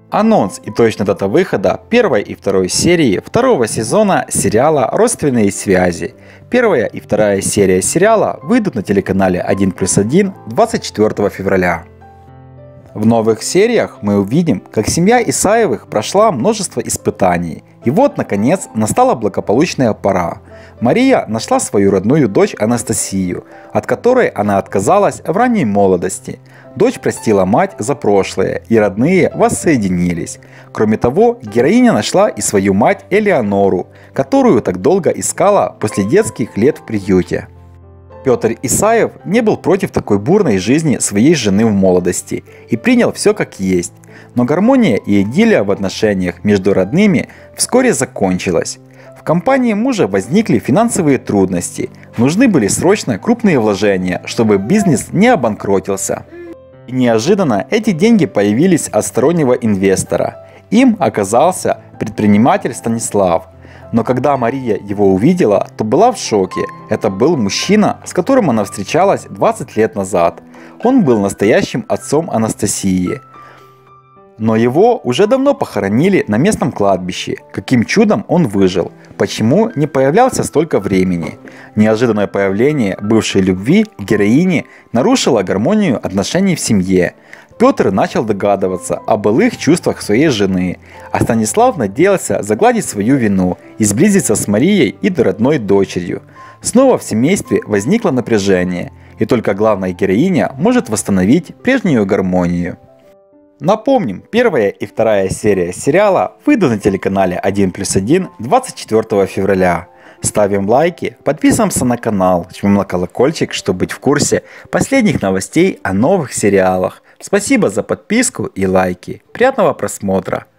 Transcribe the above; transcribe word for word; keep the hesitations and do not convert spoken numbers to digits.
Анонс и точная дата выхода первой и второй серии второго сезона сериала «Родственные связи». Первая и вторая серия сериала выйдут на телеканале один плюс один двадцать четвёртого февраля. В новых сериях мы увидим, как семья Исаевых прошла множество испытаний. И вот, наконец, настала благополучная пора. Мария нашла свою родную дочь Анастасию, от которой она отказалась в ранней молодости. Дочь простила мать за прошлое, и родные воссоединились. Кроме того, героиня нашла и свою мать Элеонору, которую так долго искала после детских лет в приюте. Петр Исаев не был против такой бурной жизни своей жены в молодости и принял все как есть. Но гармония и идиллия в отношениях между родными вскоре закончилась. В компании мужа возникли финансовые трудности, нужны были срочно крупные вложения, чтобы бизнес не обанкротился. И неожиданно эти деньги появились от стороннего инвестора. Им оказался предприниматель Станислав. Но когда Мария его увидела, то была в шоке. Это был мужчина, с которым она встречалась двадцать лет назад. Он был настоящим отцом Анастасии. Но его уже давно похоронили на местном кладбище. Каким чудом он выжил? Почему не появлялся столько времени? Неожиданное появление бывшей любви героини нарушило гармонию отношений в семье. Петр начал догадываться о былых чувствах своей жены, а Станислав надеялся загладить свою вину и сблизиться с Марией и родной дочерью. Снова в семействе возникло напряжение, и только главная героиня может восстановить прежнюю гармонию. Напомним, первая и вторая серия сериала выйдут на телеканале один плюс один двадцать четвёртого февраля. Ставим лайки, подписываемся на канал, жмем на колокольчик, чтобы быть в курсе последних новостей о новых сериалах. Спасибо за подписку и лайки. Приятного просмотра!